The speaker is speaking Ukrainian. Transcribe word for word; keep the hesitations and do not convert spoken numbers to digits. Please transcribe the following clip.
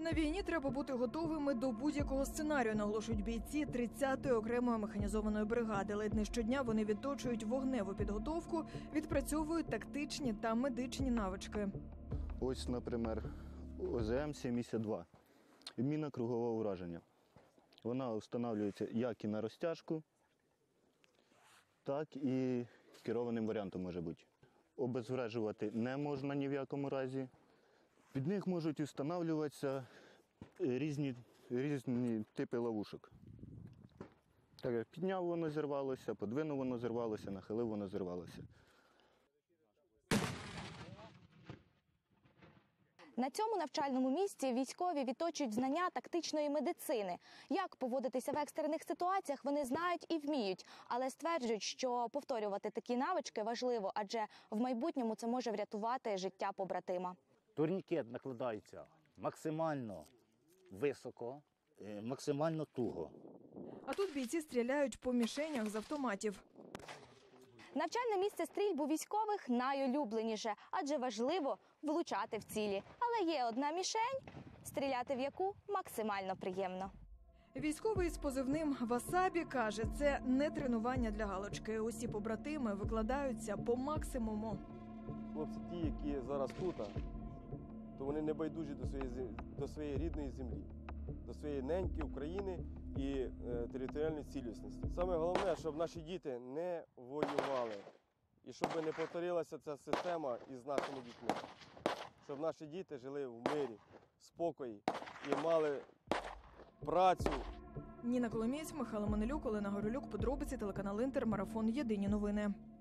На війні треба бути готовими до будь-якого сценарію, наголошують бійці тридцятої окремої механізованої бригади. Ледь не щодня вони відточують вогневу підготовку, відпрацьовують тактичні та медичні навички. Ось, наприклад, О З М сімдесят два. Міна кругового ураження. Вона встановлюється як і на розтяжку, так і керованим варіантом може бути. Обезврежувати не можна ні в якому разі. Під них можуть встановлюватися різні, різні типи ловушок. Так як підняв, воно зірвалося, подвинув, воно зірвалося, нахилив, воно зірвалося. На цьому навчальному місці військові відточують знання тактичної медицини. Як поводитися в екстрених ситуаціях, вони знають і вміють. Але стверджують, що повторювати такі навички важливо, адже в майбутньому це може врятувати життя побратима. Турнікет накладається максимально високо, максимально туго. А тут бійці стріляють по мішенях з автоматів. Навчальне місце стрільбу військових найулюбленіше, адже важливо влучати в цілі. Але є одна мішень, стріляти в яку максимально приємно. Військовий з позивним «Васабі» каже, це не тренування для галочки. Усі побратими викладаються по максимуму. Хлопці ті, які зараз тут, то вони не байдужі до своєї, до своєї рідної землі, до своєї неньки України і е, територіальної цілісності. Саме головне, щоб наші діти не воювали і щоб не повторилася ця система із нашими дітьми. Щоб наші діти жили в мирі, спокої і мали працю. Ніна Коломієць, Михайло Манилюк, Олена Горолюк, подробиці, телеканал «Інтер», марафон «Єдині новини».